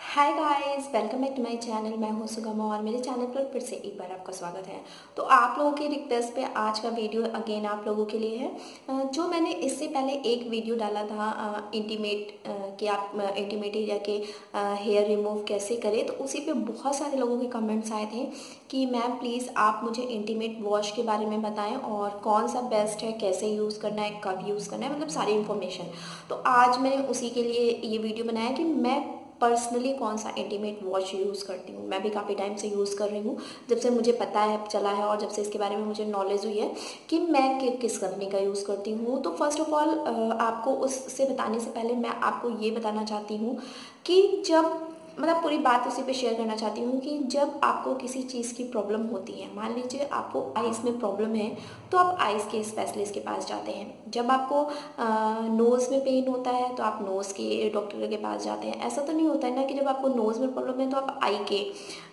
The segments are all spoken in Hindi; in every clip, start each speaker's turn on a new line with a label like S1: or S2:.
S1: Hi guys, welcome back to my channel. मैं हूं सुगमा और मेरे चैनल पर फिर से एक बार आपका स्वागत है। तो आप लोगों की रिक्वेस्ट पे आज का वीडियो अगेन आप लोगों के लिए है। जो मैंने इससे पहले एक वीडियो डाला था इंटीमेट कि आप इंटीमेट एरिया के हेयर रिमूव कैसे करें, तो उसी पे बहुत सारे लोगों के कमेंट्स आए थे कि मैम प्लीज़ आप मुझे इंटीमेट वॉश के बारे में बताएं और कौन सा बेस्ट है, कैसे यूज़ करना है, कब यूज़ करना है, मतलब सारी इन्फॉर्मेशन। तो आज मैंने उसी के लिए ये वीडियो बनाया कि मैं पर्सनली कौन सा इंटीमेट वॉश यूज़ करती हूँ। मैं भी काफ़ी टाइम से यूज़ कर रही हूँ, जब से मुझे पता है चला है और जब से इसके बारे में मुझे नॉलेज हुई है कि मैं किस कंपनी का यूज़ करती हूँ। तो फर्स्ट ऑफ ऑल आपको उससे बताने से पहले मैं आपको ये बताना चाहती हूँ कि जब मतलब पूरी बात उसी पे शेयर करना चाहती हूँ कि जब आपको किसी चीज़ की प्रॉब्लम होती है, मान लीजिए आपको आइज़ में प्रॉब्लम है, तो आप आइज़ के स्पेशलिस्ट के पास जाते हैं। जब आपको नोज़ में पेन होता है तो आप नोज़ के डॉक्टर के पास जाते हैं। ऐसा तो नहीं होता है ना कि जब आपको नोज़ में प्रॉब्लम है तो आप आई के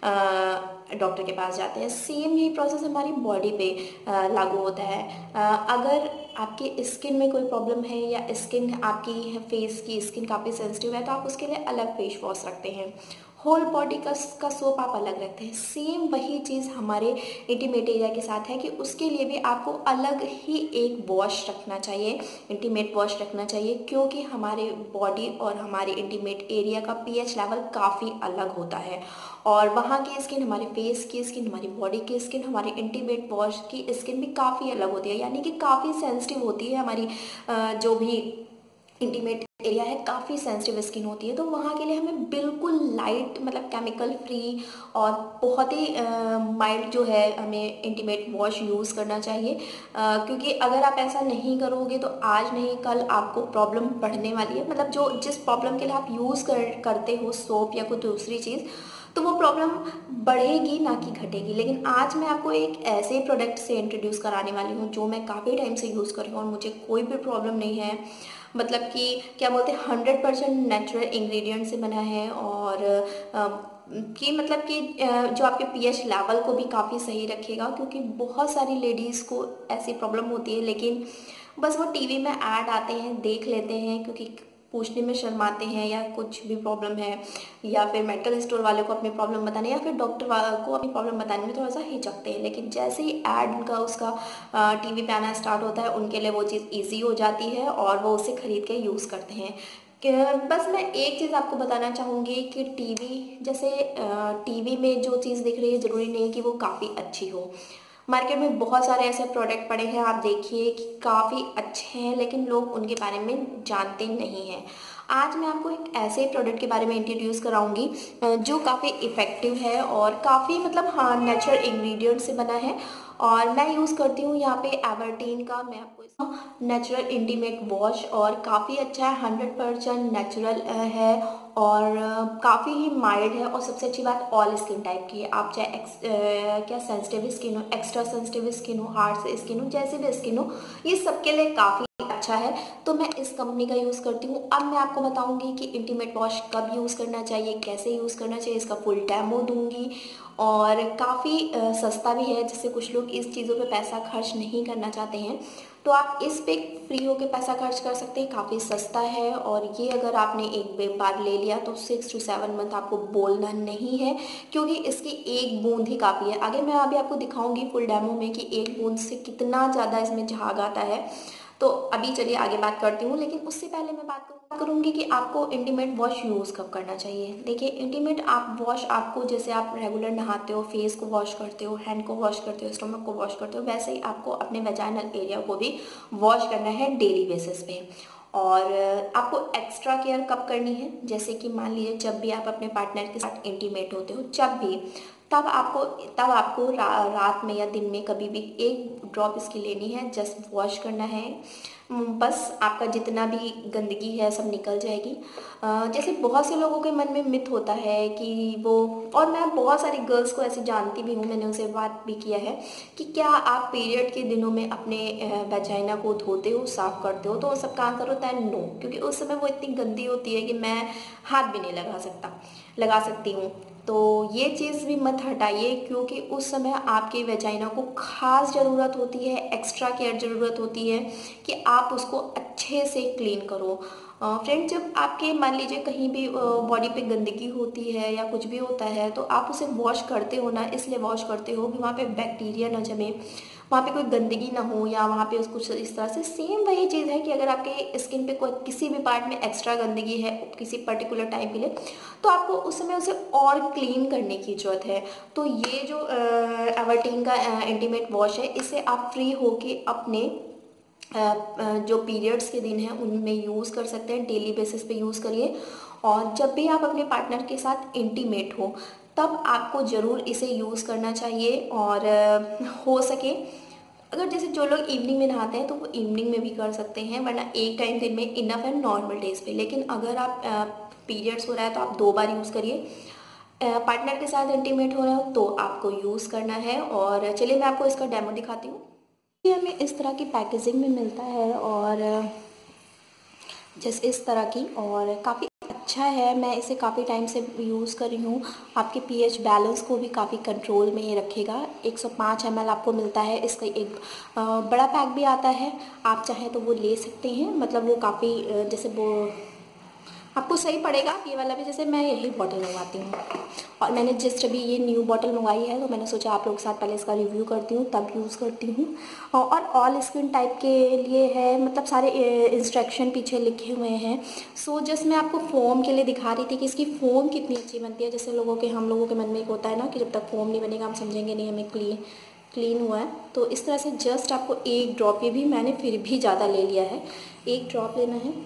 S1: डॉक्टर के पास जाते हैं। सेम यही प्रोसेस हमारी बॉडी पे लागू होता है। अगर आपके स्किन में कोई प्रॉब्लम है या स्किन आपकी फेस की स्किन काफ़ी सेंसिटिव है तो आप उसके लिए अलग फेस वॉश रखते हैं। होल बॉडी का सोप आप अलग रखते हैं। सेम वही चीज़ हमारे इंटीमेट एरिया के साथ है कि उसके लिए भी आपको अलग ही एक वॉश रखना चाहिए, इंटीमेट वॉश रखना चाहिए, क्योंकि हमारे बॉडी और हमारे इंटीमेट एरिया का पीएच लेवल काफ़ी अलग होता है और वहाँ की स्किन, हमारे फेस की स्किन, हमारी बॉडी की स्किन, हमारे इंटीमेट वॉश की स्किन भी काफ़ी अलग होती है, यानी कि काफ़ी सेंसिटिव होती है। हमारी जो भी इंटीमेट एरिया है काफ़ी सेंसिटिव स्किन होती है। तो वहाँ के लिए हमें बिल्कुल लाइट, मतलब केमिकल फ्री और बहुत ही माइल्ड जो है हमें इंटीमेट वॉश यूज़ करना चाहिए, क्योंकि अगर आप ऐसा नहीं करोगे तो आज नहीं कल आपको प्रॉब्लम बढ़ने वाली है। मतलब जो जिस प्रॉब्लम के लिए आप यूज़ करते हो सोप या कोई दूसरी चीज़, तो वो प्रॉब्लम बढ़ेगी ना कि घटेगी। लेकिन आज मैं आपको एक ऐसे प्रोडक्ट से इंट्रोड्यूस कराने वाली हूँ जो मैं काफ़ी टाइम से यूज़ कर रही हूँ और मुझे कोई भी प्रॉब्लम नहीं है। मतलब कि क्या बोलते हैं, 100% नेचुरल इंग्रेडिएंट से बना है और कि मतलब कि जो आपके पीएच लेवल को भी काफ़ी सही रखेगा, क्योंकि बहुत सारी लेडीज़ को ऐसी प्रॉब्लम होती है लेकिन बस वो टीवी में ऐड आते हैं, देख लेते हैं, क्योंकि पूछने में शर्माते हैं या कुछ भी प्रॉब्लम है, या फिर मेडिकल स्टोर वाले को अपनी प्रॉब्लम बताने या फिर डॉक्टर को अपनी प्रॉब्लम बताने में थोड़ा सा हिचकते हैं। लेकिन जैसे ही ऐड उनका उसका टीवी पे आना स्टार्ट होता है, उनके लिए वो चीज़ ईजी हो जाती है और वो उसे खरीद के यूज़ करते हैं। बस मैं एक चीज़ आपको बताना चाहूँगी कि टीवी जैसे टीवी में जो चीज़ दिख रही है ज़रूरी नहीं है कि वो काफ़ी अच्छी हो। मार्केट में बहुत सारे ऐसे प्रोडक्ट पड़े हैं, आप देखिए कि काफ़ी अच्छे हैं लेकिन लोग उनके बारे में जानते नहीं हैं। आज मैं आपको एक ऐसे प्रोडक्ट के बारे में इंट्रोड्यूस कराऊंगी जो काफ़ी इफ़ेक्टिव है और काफ़ी मतलब हाँ नेचुरल इंग्रेडिएंट से बना है। और मैं यूज़ करती हूँ यहाँ पे एवर्टीन का, मैं आपको नेचुरल इंटीमेट वॉश, और काफ़ी अच्छा है, 100% नेचुरल है और काफ़ी ही माइल्ड है। और सबसे अच्छी बात ऑल स्किन टाइप की है, आप चाहे क्या सेंसिटिव स्किन हो, एक्स्ट्रा सेंसिटिव स्किन हो, हार्ड से स्किन हो, जैसे भी स्किन हो, ये सबके लिए काफ़ी अच्छा है। तो मैं इस कंपनी का यूज़ करती हूँ। अब मैं आपको बताऊंगी कि इंटीमेट वॉश कब यूज़ करना चाहिए, कैसे यूज़ करना चाहिए, इसका फुल डेमो दूंगी। और काफ़ी सस्ता भी है, जिससे कुछ लोग इस चीज़ों पे पैसा खर्च नहीं करना चाहते हैं तो आप इस पे फ्री होके पैसा खर्च कर सकते हैं। काफ़ी सस्ता है और ये अगर आपने एक बार ले लिया तो 6 to 7 मंथ आपको बोलना नहीं है, क्योंकि इसकी एक बूंद ही काफ़ी है। आगे मैं अभी आपको दिखाऊंगी फुल डेमो में कि एक बूंद से कितना ज़्यादा इसमें झाग आता है। तो अभी चलिए आगे बात करती हूँ, लेकिन उससे पहले मैं बात करूँगी कि आपको इंटीमेट वॉश यूज़ कब करना चाहिए। देखिए इंटीमेट आप वॉश आपको, जैसे आप रेगुलर नहाते हो, फेस को वॉश करते हो, हैंड को वॉश करते हो, स्टमक को वॉश करते हो, वैसे ही आपको अपने वेजाइनल एरिया को भी वॉश करना है डेली बेसिस पे। और आपको एक्स्ट्रा केयर कब करनी है, जैसे कि मान लीजिए जब भी आप अपने पार्टनर के साथ इंटीमेट होते हो, जब भी तब आपको रात में या दिन में कभी भी एक ड्रॉप इसकी लेनी है, जस्ट वॉश करना है। बस आपका जितना भी गंदगी है सब निकल जाएगी। जैसे बहुत से लोगों के मन में मिथ होता है कि वो, और मैं बहुत सारी गर्ल्स को ऐसे जानती भी हूँ, मैंने उनसे बात भी किया है कि क्या आप पीरियड के दिनों में अपने वेजाइना को धोते हो, साफ करते हो, तो सबका आंसर होता है नो, क्योंकि उस समय वो इतनी गंदी होती है कि मैं हाथ भी नहीं लगा सकती हूँ। तो ये चीज़ भी मत हटाइए, क्योंकि उस समय आपके वेजाइना को खास ज़रूरत होती है, एक्स्ट्रा केयर ज़रूरत होती है कि आप उसको अच्छे से क्लीन करो। फ्रेंड, जब आपके मान लीजिए कहीं भी बॉडी पे गंदगी होती है या कुछ भी होता है तो आप उसे वॉश करते हो ना, इसलिए वॉश करते हो कि वहाँ पे बैक्टीरिया ना जमे, वहाँ पे कोई गंदगी ना हो, या वहाँ पे कुछ इस तरह से। सेम वही चीज़ है कि अगर आपके स्किन पे कोई किसी भी पार्ट में एक्स्ट्रा गंदगी है किसी पर्टिकुलर टाइम के लिए, तो आपको उस समय उसे और क्लीन करने की ज़रूरत है। तो ये जो एवर्टीन का इंटीमेट वॉश है, इसे आप फ्री होके अपने जो पीरियड्स के दिन हैं उनमें यूज़ कर सकते हैं, डेली बेसिस पे यूज़ करिए। और जब भी आप अपने पार्टनर के साथ इंटीमेट हो तब आपको ज़रूर इसे यूज़ करना चाहिए। और हो सके अगर जैसे जो लोग इवनिंग में नहाते हैं तो वो इवनिंग में भी कर सकते हैं, वरना एक टाइम दिन में इनफ है नॉर्मल डेज पे। लेकिन अगर आप पीरियड्स हो रहा है तो आप 2 बार यूज़ करिए। पार्टनर के साथ इंटीमेट हो रहा हो तो आपको यूज़ करना है। और चलिए मैं आपको इसका डेमो दिखाती हूँ। ये हमें इस तरह की पैकेजिंग में मिलता है और जैसे इस तरह की, और काफ़ी अच्छा है। मैं इसे काफ़ी टाइम से यूज़ कर रही हूँ। आपके पीएच बैलेंस को भी काफ़ी कंट्रोल में ये रखेगा। 105 ml आपको मिलता है। इसका एक बड़ा पैक भी आता है, आप चाहें तो वो ले सकते हैं। मतलब वो काफ़ी जैसे वो आपको सही पड़ेगा ये वाला भी। जैसे मैं यही बॉटल मंगवाती हूँ और मैंने जस्ट अभी ये न्यू बॉटल मंगवाई है, तो मैंने सोचा आप लोगों के साथ पहले इसका रिव्यू करती हूँ तब यूज़ करती हूँ। और ऑल स्किन टाइप के लिए है, मतलब सारे इंस्ट्रक्शन पीछे लिखे हुए हैं। सो जस्ट मैं आपको फोम के लिए दिखा रही थी कि इसकी फोम कितनी अच्छी बनती है। जैसे हम लोगों के मन में एक होता है ना कि जब तक फोम नहीं बनेगा हम समझेंगे नहीं हमें क्लीन हुआ है। तो इस तरह से जस्ट आपको एक ड्रॉप, ये भी मैंने फिर भी ज़्यादा ले लिया है, एक ड्रॉप लेना है।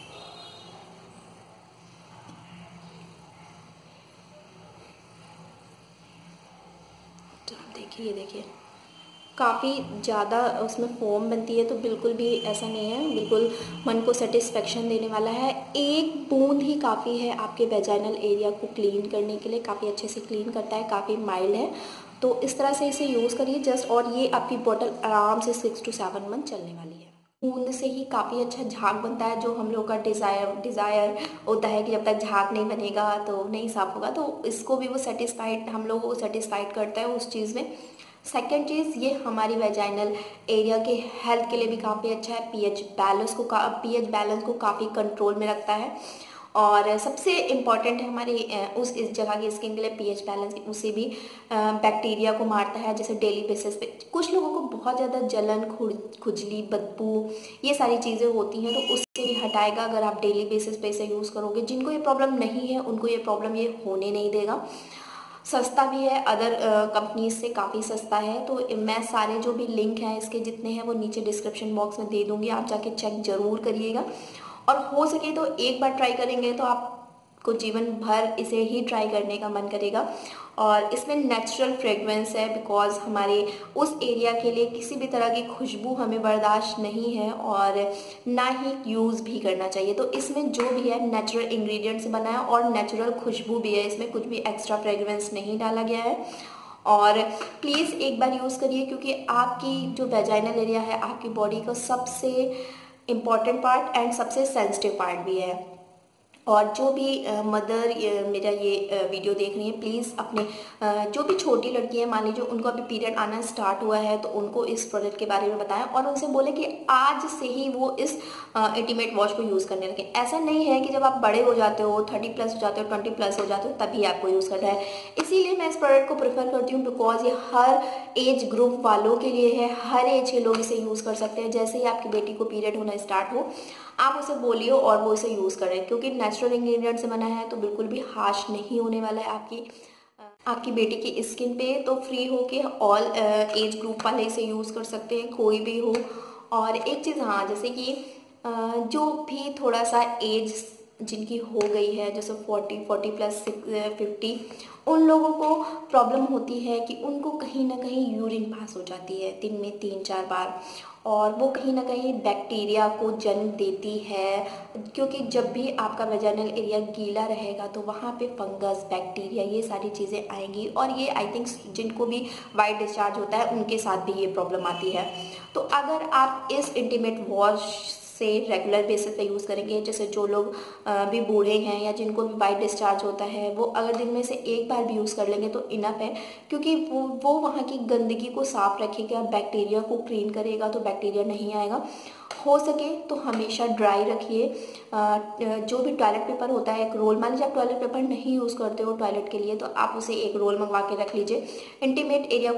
S1: तो देखिए, ये देखिए काफ़ी ज़्यादा उसमें फोम बनती है, तो बिल्कुल भी ऐसा नहीं है, बिल्कुल मन को सेटिस्फेक्शन देने वाला है। एक बूंद ही काफ़ी है आपके वेजाइनल एरिया को क्लीन करने के लिए, काफ़ी अच्छे से क्लीन करता है, काफ़ी माइल्ड है। तो इस तरह से इसे यूज़ करिए जस्ट। और ये आपकी बॉटल आराम से 6 to 7 मंथ चलने वाली है। बूंद से ही काफ़ी अच्छा झाग बनता है, जो हम लोग का डिज़ायर होता है कि जब तक झाग नहीं बनेगा तो नहीं साफ होगा, तो इसको भी वो सेटिस्फाइड, हम लोगों को सेटिस्फाइड करता है उस चीज़ में। सेकेंड चीज़, ये हमारी वेजाइनल एरिया के हेल्थ के लिए भी काफ़ी अच्छा है। पीएच बैलेंस को काफ़ी कंट्रोल में रखता है। और सबसे इम्पॉर्टेंट है हमारी इस जगह की स्किन के लिए पीएच बैलेंस, उसे भी बैक्टीरिया को मारता है। जैसे डेली बेसिस पे कुछ लोगों को बहुत ज़्यादा जलन, खुजली, बदबू, ये सारी चीज़ें होती हैं, तो उससे भी हटाएगा अगर आप डेली बेसिस पे इसे यूज़ करोगे। जिनको ये प्रॉब्लम नहीं है उनको ये प्रॉब्लम ये होने नहीं देगा। सस्ता भी है, अदर कंपनीज से काफ़ी सस्ता है। तो मैं सारे जो भी लिंक हैं इसके जितने हैं वो नीचे डिस्क्रिप्शन बॉक्स में दे दूँगी, आप जाके चेक ज़रूर करिएगा। और हो सके तो एक बार ट्राई करेंगे तो आपको जीवन भर इसे ही ट्राई करने का मन करेगा। और इसमें नेचुरल फ्रेग्रेंस है, बिकॉज हमारे उस एरिया के लिए किसी भी तरह की खुशबू हमें बर्दाश्त नहीं है और ना ही यूज़ भी करना चाहिए। तो इसमें जो भी है नेचुरल इंग्रेडिएंट से बना है और नेचुरल खुशबू भी है, इसमें कुछ भी एक्स्ट्रा फ्रेग्रेंस नहीं डाला गया है। और प्लीज़ एक बार यूज़ करिए, क्योंकि आपकी जो वेजाइनल एरिया है आपकी बॉडी का सबसे इम्पॉर्टेंट पार्ट एंड सबसे सेंसिटिव पार्ट भी है। और जो भी मदर मेरा ये वीडियो देख रही है, प्लीज़ अपने जो भी छोटी लड़की है, मान लीजिए उनको अभी पीरियड आना स्टार्ट हुआ है, तो उनको इस प्रोडक्ट के बारे में बताएं और उनसे बोले कि आज से ही वो इस इंटीमेट वॉश को यूज़ करने लगे। ऐसा नहीं है कि जब आप बड़े हो जाते हो, 30+ हो जाते हो, 20+ हो जाते हो, तभी आपको यूज़ करना है। इसीलिए मैं इस प्रोडक्ट को प्रेफर करती हूँ, बिकॉज ये हर एज ग्रुप वालों के लिए है, हर एज के लोग इसे यूज़ कर सकते हैं। जैसे ही आपकी बेटी को पीरियड होना स्टार्ट हो, आप उसे बोलिए और वो इसे यूज़ करें, क्योंकि नेचुरल इंग्रेडिएंट से बना है तो बिल्कुल भी हार्श नहीं होने वाला है आपकी बेटी की स्किन पे। तो फ्री हो के ऑल एज ग्रुप वाले इसे यूज़ कर सकते हैं, कोई भी हो। और एक चीज़, हाँ, जैसे कि जो भी थोड़ा सा एज जिनकी हो गई है, जैसे 40+ 50, उन लोगों को प्रॉब्लम होती है कि उनको कहीं ना कहीं यूरिन पास हो जाती है दिन में 3-4 बार, और वो कहीं ना कहीं बैक्टीरिया को जन्म देती है। क्योंकि जब भी आपका वेजाइनल एरिया गीला रहेगा तो वहाँ पे फंगस, बैक्टीरिया, ये सारी चीज़ें आएंगी। और ये आई थिंक जिनको भी वाइट डिस्चार्ज होता है उनके साथ भी ये प्रॉब्लम आती है। तो अगर आप इस इंटीमेट वॉश से रेगुलर बेसिस पे यूज़ करेंगे। जैसे जो लोग भी बूढ़े हैं या जिनको भी वाइट डिस्चार्ज होता है, वो अगर दिन में से एक बार भी यूज़ कर लेंगे तो इनफ है, क्योंकि वो वहाँ की गंदगी को साफ रखेगा, बैक्टीरिया को क्लीन करेगा, तो बैक्टीरिया नहीं आएगा। हो सके तो हमेशा ड्राई रखिए। जो भी टॉयलेट पेपर होता है, एक रोल, मान लीजिए आप टॉयलेट पेपर नहीं यूज़ करते हो टॉयलेट के लिए, तो आप उसे एक रोल मंगवा के रख लीजिए। इंटीमेट एरिया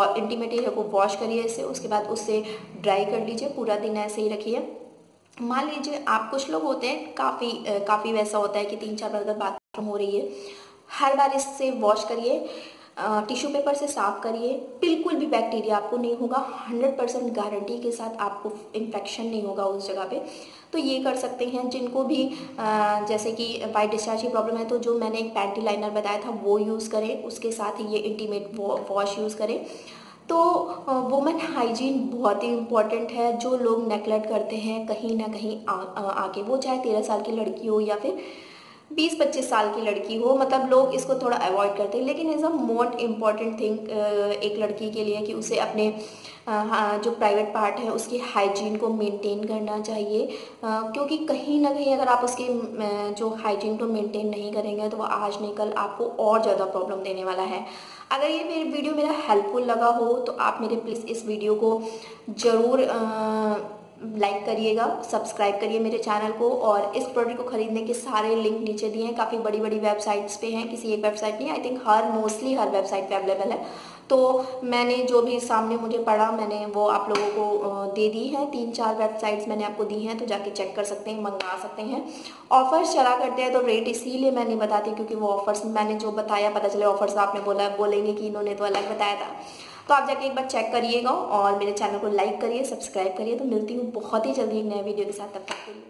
S1: को वॉश करिए इससे, उसके बाद उससे ड्राई कर लीजिए, पूरा दिन ऐसे ही रखिए। मान लीजिए आप, कुछ लोग होते हैं काफ़ी वैसा होता है कि 3-4 बार अगर बाथरूम हो रही है, हर बार इससे वॉश करिए, टिश्यू पेपर से साफ करिए, बिल्कुल भी बैक्टीरिया आपको नहीं होगा, 100% गारंटी के साथ आपको इन्फेक्शन नहीं होगा उस जगह पे। तो ये कर सकते हैं। जिनको भी जैसे कि वाइट डिस्चार्ज की प्रॉब्लम है, तो जो मैंने एक पैंटी लाइनर बताया था वो यूज़ करें, उसके साथ ही ये इंटीमेट वॉश यूज़ करें। तो वुमेन हाइजीन बहुत ही इम्पॉर्टेंट है, जो लोग नेगलेक्ट करते हैं कहीं ना कहीं आके, वो चाहे 13 साल की लड़की हो या फिर 20-25 साल की लड़की हो, मतलब लोग इसको थोड़ा अवॉइड करते हैं, लेकिन is a most important thing एक लड़की के लिए कि उसे अपने जो प्राइवेट पार्ट है उसकी हाइजीन को मेंटेन करना चाहिए, क्योंकि कहीं ना कहीं अगर आप उसकी जो हाइजीन को मेंटेन नहीं करेंगे तो वो आज नहीं कल आपको और ज़्यादा प्रॉब्लम देने वाला है। अगर ये मेरे वीडियो मेरा हेल्पफुल लगा हो तो आप मेरे प्लीज़ इस वीडियो को ज़रूर लाइक करिएगा, सब्सक्राइब करिए मेरे चैनल को। और इस प्रोडक्ट को खरीदने के सारे लिंक नीचे दिए हैं, काफ़ी बड़ी बड़ी वेबसाइट्स पे हैं, किसी एक वेबसाइट नहीं, आई थिंक मोस्टली हर वेबसाइट पे अवेलेबल है। तो मैंने जो भी सामने मुझे पड़ा मैंने वो आप लोगों को दे दी है, 3-4 वेबसाइट्स मैंने आपको दी हैं, तो जाके चेक कर सकते हैं, मंगा सकते हैं। ऑफर्स चला करते हैं तो रेट इसीलिए मैं नहीं बताती, क्योंकि वो ऑफर्स मैंने जो बताया, पता चले ऑफर्स आपने बोलेंगे कि इन्होंने तो अलग बताया था। तो आप जाके एक बार चेक करिएगा और मेरे चैनल को लाइक करिए, सब्सक्राइब करिए। तो मिलती हूँ बहुत ही जल्दी एक नए वीडियो के साथ, तब तक के लिए।